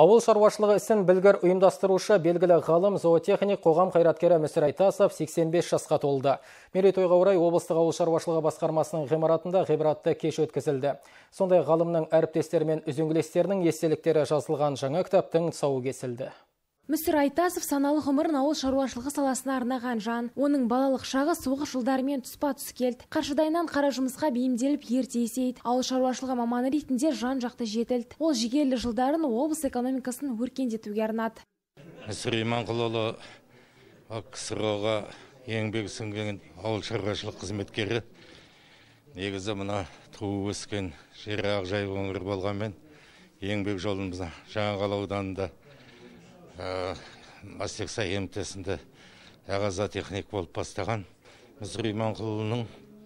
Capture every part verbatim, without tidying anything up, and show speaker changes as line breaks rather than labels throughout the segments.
Ауыл шаруашылығы ісін білгір ұйымдастырушы белгілі ғалым зоотехник қоғам қайраткері Мүсір Айтасов сексен бес жасқа толды. Мерейтойға орай облыстық ауыл шаруашылығы басқармасының ғимаратында ғибратты кеш өткізілді. Сондай ғалымның әріптестері мен үзеңгілестерінің естеліктері жазылған жаңа кітаптың тұсауы кесілді.
Мүсір Айтасов саналы ғұмырын ауыл шаруашылығы саласына арнаған жан. Оның балалық шағы соғыс жылдарымен тұспа-тұс келді. Қаршадайынан қара жұмысқа бейімделіп ерте есейді. Ауыл шаруашылығы маманы ретінде жан жақты жетілді. Ол жігерлі жылдарын облыс экономикасын өркендетуге арнады.
Мүсір Иманқұлұлы КСРО-ға еңбек сіңген ауыл шаруашылық қызметкері. Негізі мына туып өскен жері Ақжайық өңірі болғанмен еңбек жолымызда Жаңақала ауданында Мастексай МТСінде ағаза техник болып бастаған Мүсір Иманқұлұлының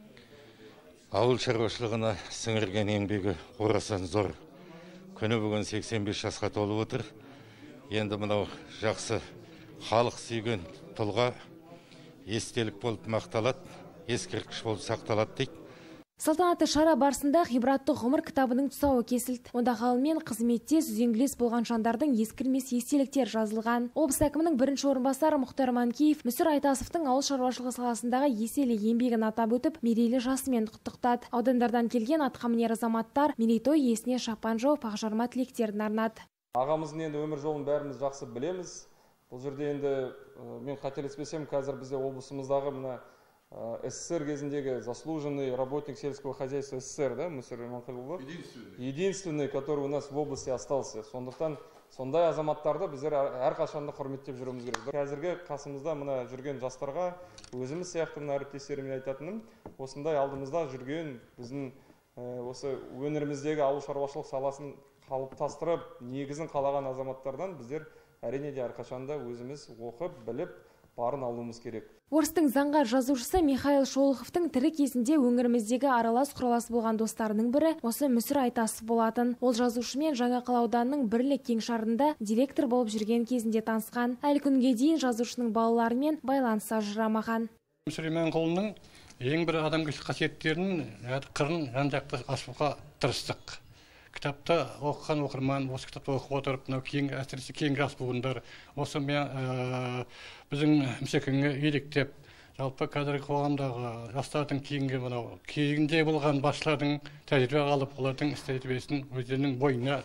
ауыл шаруашылығына сіңірген еңбегі орасан зор. Күні бүгін сексен бес жасқа толып отыр. Енді мынау жақсы халық сүйген тұлға естелік болып мақталады, ескерткіш болып сақталады дейді.
Салтанатты шара барысында ғибратты ғұмыр кітабының тұсауы кесілді. Онда ғалыммен қызметтес үзеңгілес болған жандардың ескірмес естеліктер жазылған. Облыс әкімінің бірінші орынбасары Мұхтар Манкеев Мүсір Айтасовтың ауыл шаруашылығы саласындағы еселі еңбегін атап өтіп, мерейлі жасымен құттықтады. Аудандардан келген атқамінер азаматтар мерейтой иесіне шапан жауып ақжарма тілектерін арнады.
Ағамыздың енді өмір жолын бәріміз жақсы білеміз. Бұл жерде енді мен қателеспесем, қазір бізде облысымыздағы мына СССР кезіндегі заслуженный работник сельского хозяйства СССР, да, Мүсір Иманқұлұлы? Единственный. Единственный, который у нас в области остался. Сондықтан сондай азаматтарды біздер әрқашанда құрметтеп жүруіміз керек. Қазіргі қасымызда мына жүрген жастарға өзіміз сияқты мына әріптестеріме айтатыным, осындай алдымызда жүрген біздің осы өңіріміздегі ауыл шаруашылық саласын қалыптастырып, негізін қалаған азаматтардан біздер әрине де әрқашанда өзіміз оқып, біліп, барын алуымыз керек.
Орыстың заңғар жазушысы Михаил Шолоховтың тірі кезінде өңіріміздегі аралас құралас болған достарының бірі осы Мүсір Айтасов болатын. Ол жазушымен Жаңақала ауданының Бірлік кеңшарында директор болып жүрген кезінде танысқан. Әлі күнге дейін жазушының балаларымен байланыс ажырамаған.
Мүсір Иманқұлының ең бір адамгершілік қасиеттерін, қырын жан-жақты ашуға тырыстық. Кітапты оқыған оқырман, осы кітапты оқып отырып, кейінгі әсіресе кейінгі жас буындар осы мен біздің мүсекеңе еліктеп, жалпы қазіргі қоғамдағы жастардың кейінгі мынау кейінде болған басшылардың тәжірибе алып, олардың іс тәжірибесін өздерінің бойына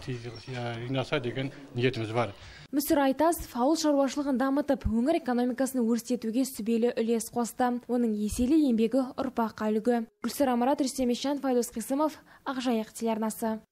жинаса деген ниетіміз бар.
Мүсір Айтасов ауыл шаруашылығын дамытып, өңір экономикасын өрістетуге сүбелі үлес қосты. Оның еселі еңбегі ұрпаққа үлгі. Гүлсара Марат, Рүстем Ещанов, Айдос Қисымов, Ақжайық телеарнасы.